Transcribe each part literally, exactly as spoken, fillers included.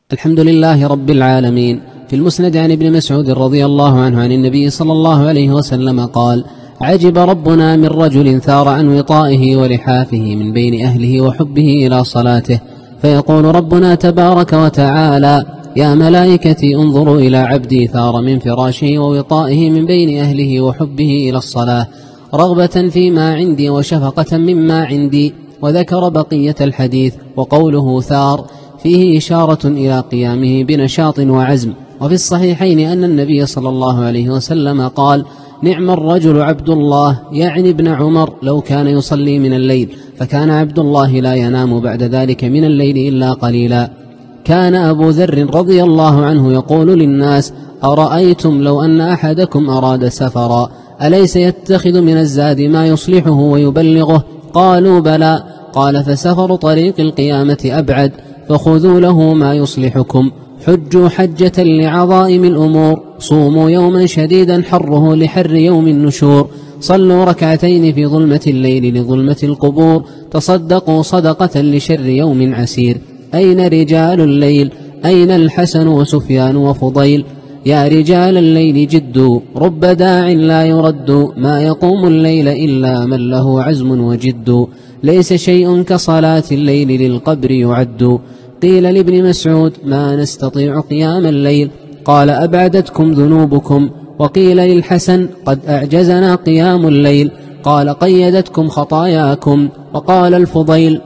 الحمد لله رب العالمين. في المسند عن ابن مسعود رضي الله عنه عن النبي صلى الله عليه وسلم قال: عجب ربنا من رجل ثار عن وطائه ولحافه من بين أهله وحبه إلى صلاته، فيقول ربنا تبارك وتعالى: يا ملائكتي انظروا إلى عبدي ثار من فراشه ووطائه من بين أهله وحبه إلى الصلاة، رغبة فيما عندي وشفقة مما عندي. وذكر بقية الحديث. وقوله ثار فيه إشارة إلى قيامه بنشاط وعزم. وفي الصحيحين أن النبي صلى الله عليه وسلم قال: نعم الرجل عبد الله، يعني ابن عمر، لو كان يصلي من الليل، فكان عبد الله لا ينام بعد ذلك من الليل إلا قليلا. كان أبو ذر رضي الله عنه يقول للناس: أرأيتم لو أن أحدكم أراد سفرا أليس يتخذ من الزاد ما يصلحه ويبلغه؟ قالوا: بلى. قال: فسفر طريق القيامة أبعد، فخذوا له ما يصلحكم. حجوا حجة لعظائم الأمور، صوموا يوما شديدا حره لحر يوم النشور، صلوا ركعتين في ظلمة الليل لظلمة القبور، تصدقوا صدقة لشر يوم عسير. أين رجال الليل؟ أين الحسن وسفيان وفضيل؟ يا رجال الليل جدوا، رب داع لا يرد، ما يقوم الليل إلا من له عزم وجد، ليس شيء كصلاة الليل للقبر يعد. قيل لابن مسعود: ما نستطيع قيام الليل؟ قال: أبعدتكم ذنوبكم. وقيل للحسن: قد أعجزنا قيام الليل. قال: قيدتكم خطاياكم. وقال الفضيل: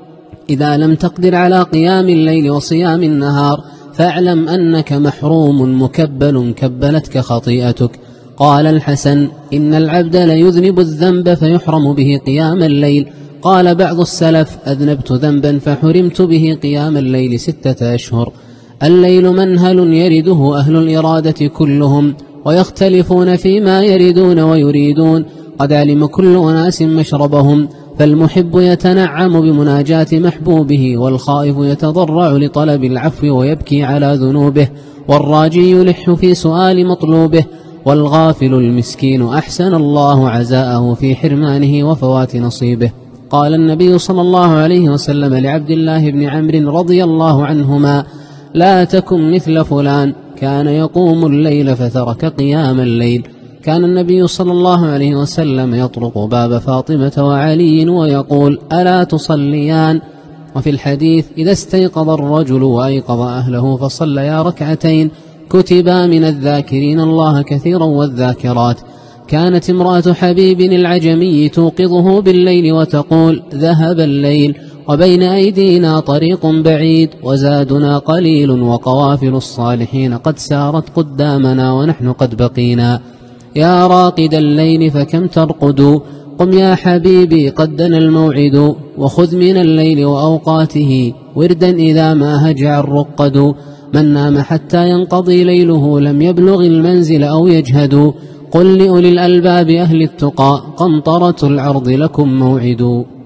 إذا لم تقدر على قيام الليل وصيام النهار فاعلم أنك محروم مكبل كبلتك خطيئتك. قال الحسن: إن العبد ليذنب الذنب فيحرم به قيام الليل. قال بعض السلف: أذنبت ذنبا فحرمت به قيام الليل ستة أشهر. الليل منهل يرده أهل الإرادة كلهم، ويختلفون فيما يريدون ويريدون، قد علم كل أناس مشربهم، فالمحب يتنعم بمناجاة محبوبه، والخائف يتضرع لطلب العفو ويبكي على ذنوبه، والراجي يلح في سؤال مطلوبه، والغافل المسكين أحسن الله عزاءه في حرمانه وفوات نصيبه. قال النبي صلى الله عليه وسلم لعبد الله بن عمرو رضي الله عنهما: لا تكن مثل فلان كان يقوم الليل فترك قيام الليل. كان النبي صلى الله عليه وسلم يطرق باب فاطمة وعلي ويقول: ألا تصليان؟ وفي الحديث: إذا استيقظ الرجل وأيقظ أهله فصليا ركعتين كتبا من الذاكرين الله كثيرا والذاكرات. كانت امرأة حبيب العجمي توقظه بالليل وتقول: ذهب الليل وبين أيدينا طريق بعيد وزادنا قليل وقوافل الصالحين قد سارت قدامنا ونحن قد بقينا. يا راقد الليل فكم ترقد، قم يا حبيبي قد دنا الموعد، وخذ من الليل وأوقاته وردا إذا ما هجع الرقد. من نام حتى ينقضي ليله لم يبلغ المنزل أو يجهد. قل لأولي الألباب أهل التقى قنطرة العرض لكم موعد.